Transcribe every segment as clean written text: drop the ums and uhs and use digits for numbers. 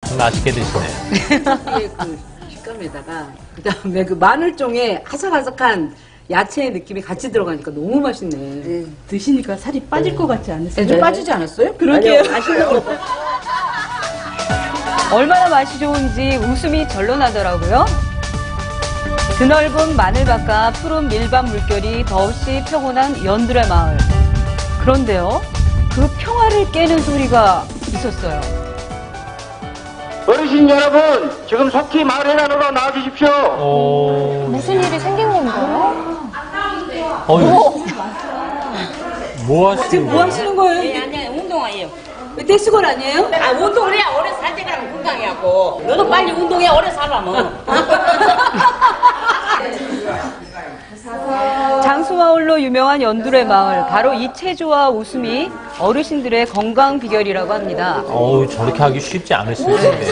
맛있게 드시네. 이게 그 식감에다가 그다음에 그 마늘종에 아삭아삭한 야채의 느낌이 같이 들어가니까 너무 맛있네. 네. 드시니까 살이 빠질 것 같지 않으세요? 좀 빠지지 않았어요? 그러게요. 맛있는 거. 얼마나 맛이 좋은지 웃음이 절로 나더라고요. 드넓은 마늘밭과 푸른 밀밭 물결이 더없이 평온한 연두레 마을. 그런데요, 그 평화를 깨는 소리가 있었어요. 어르신 여러분, 지금 속히 마을 회관으로 나와주십시오. 무슨 일이 생긴 건가요? 뭐 하시는 지금 뭐 거예요? 하시는 거예요? 네, 아니야, 운동화예요. 떼수건 아니에요? 아, 운동을 해야 오래 살때가는 건강해갖고. 너도 빨리 운동해, 오래 살라면. 장수마을로 유명한 연두레 마을. 바로 이 체조와 웃음이 어르신들의 건강 비결이라고 합니다. 저렇게 하기 쉽지 않으실 텐데.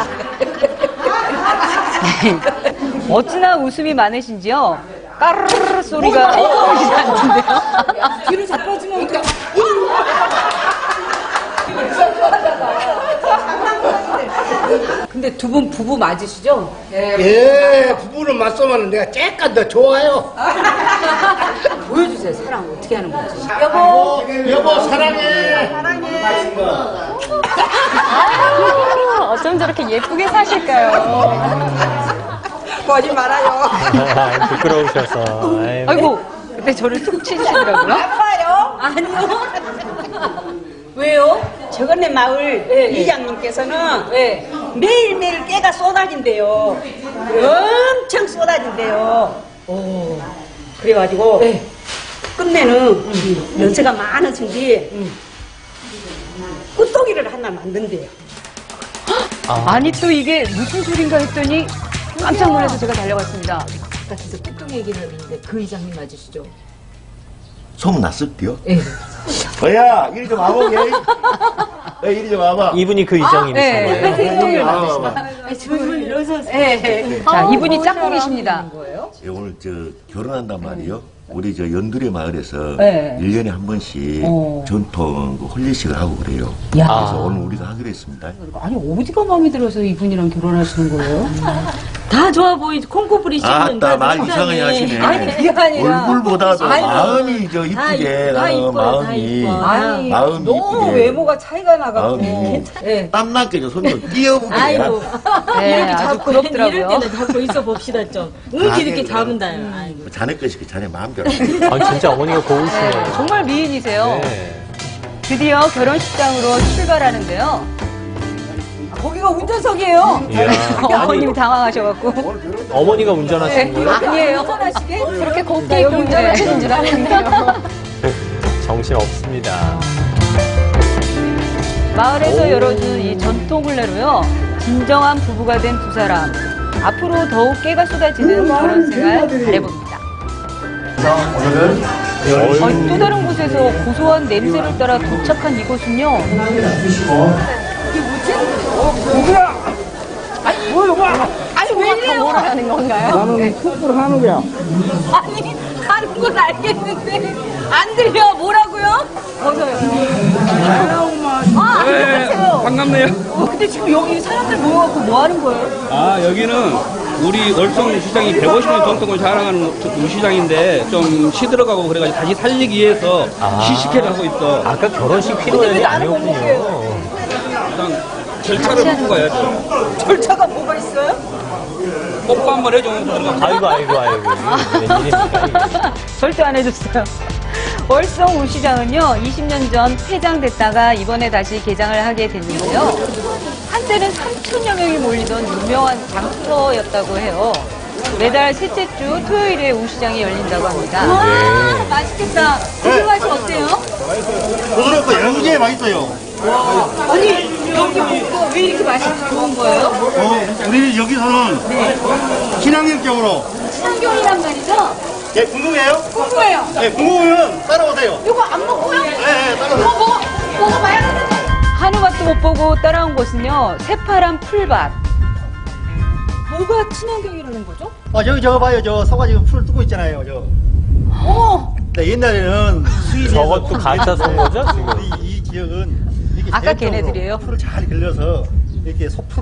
어찌나 웃음이 많으신지요? 까르르 소리가 나오지 않는데요. 뒤로 자빠지면 어떡해. 근데 두 분 부부 맞으시죠? 예, 부부는 맞서면 내가 쬐깐 더 좋아요. 보여주세요. 사랑 어떻게 하는 건지. 여보, 사랑해. 어쩜 저렇게 예쁘게 사실까요? 거짓 말아요. 부끄러우셔서. 아이고, 그때 저를 툭 치시더라고요. 아파요? 왜요? 저건네 마을 이장님께서는 매일매일 깨가 쏟아진대요. 엄청 쏟아진대요. 그래가지고 끝내는 연세가 많으신 뒤에 꽃도기를 하나 만든대요. 아니, 또 이게 무슨 소린가 했더니 깜짝 놀라서 제가 달려갔습니다. 아까 진짜 뚝뚝 얘기를 했는데 그 이장님 맞으시죠? 소문났을게요. 예. 야, 이리 좀 와보게. 이리 좀 와봐. 이분이 그 이장님이신 거예요? 지금 이러셔서 자, 이분이 짝꿍이십니다. 예, 오늘 결혼한단 말이요. 우리 연두레 마을에서 네. 1년에 한 번씩 전통 혼례식을 하고 그래요. 야. 그래서 오늘 우리가 하기로 했습니다. 아니 어디가 마음에 들어서 이분이랑 결혼하시는 거예요? 다 좋아 보이지 콩고불이 씹는 아따, 말 이상하게 하시네. 아니 그게 아니라 얼굴보다도 아니, 마음이 이쁘게, 다 나는 이뻐요, 다 마음이. 이뻐. 아니, 마음이 너무 이쁘게. 외모가 차이가 나가지고. 마음이. 예. 땀나게 저 손을 띄어보게. 아이고. 네, 이렇게 아주 잡고, 부럽더라고요. 이럴 때는 잡고 있어 봅시다, 좀. 이렇게 이렇게 잡은다. 아이고. 자네 것이 자네 마음대로. 진짜 어머니가 고우시네요. 정말 미인이세요. 네. 드디어 결혼식장으로 출발하는데요. 거기가 운전석이에요. 이야. 어머님 당황하셔갖고. 어머니가 운전하시는 거예요? 아니에요. 그렇게 곱게 입고 운전하시는 줄 알았네요. 정신 없습니다. 마을에서 열어준 이 전통 혼례로요. 진정한 부부가 된 두 사람. 앞으로 더욱 깨가 쏟아지는 결혼 생활 바라봅니다. 또 다른 곳에서 고소한 냄새를 따라 도착한 이곳은요. 아니 왜 이래요? 뭐를 하는 건가요? 나는 풋불 하는 거야. 아니 하는 건 알겠는데 안 들려 뭐라고요? 반갑네요. 근데 지금 여기 사람들 모여갖고 뭐 하는 거예요? 아, 여기는 우리 월성 시장이 150년 전통을 자랑하는 시장인데 좀 시들어가고 그래가지고 다시 살리기 위해서 시식회를 하고 있어. 아까 결혼식 필요했는데 아니었군요. 일단 절차를 묻고 가야죠. 절차가 뭐가 있어요? 뽀뽀 한번 해줘. 아이고. 웬일입니까, 이게. 절대 안 해줬어요. 월성 우시장은요, 20년 전 폐장됐다가 이번에 다시 개장을 하게 됐는데요. 한때는 3천여 명이 몰리던 유명한 장터였다고 해요. 매달 셋째 주 토요일에 우시장이 열린다고 합니다. 와 맛있겠다. 고기 맛이 어때요? 부드럽고 영지에 맛있어요. 아니 여기 먹고 왜 이렇게 맛이 좋은 거예요? 우리 여기서는 친환경적으로. 친환경이란 말이죠? 예, 궁금해요? 궁금해요. 예, 궁금하면 따라오세요. 이거 안 먹고요? 예, 따라오세요. 먹어봐야 되는데. 한우 맛도 못 보고 따라온 곳은요, 새파란 풀밭. 뭐가 친환경이라는 거죠? 저기 저거 봐요. 저 서가 지금 풀 뜨고 있잖아요. 네, 옛날에는 수입해서 저것도 가짜 선 거죠, 지금? 이 지역은 이렇게 아까 대표적으로 걔네들이에요? 풀을 잘 길러서 이렇게 소풀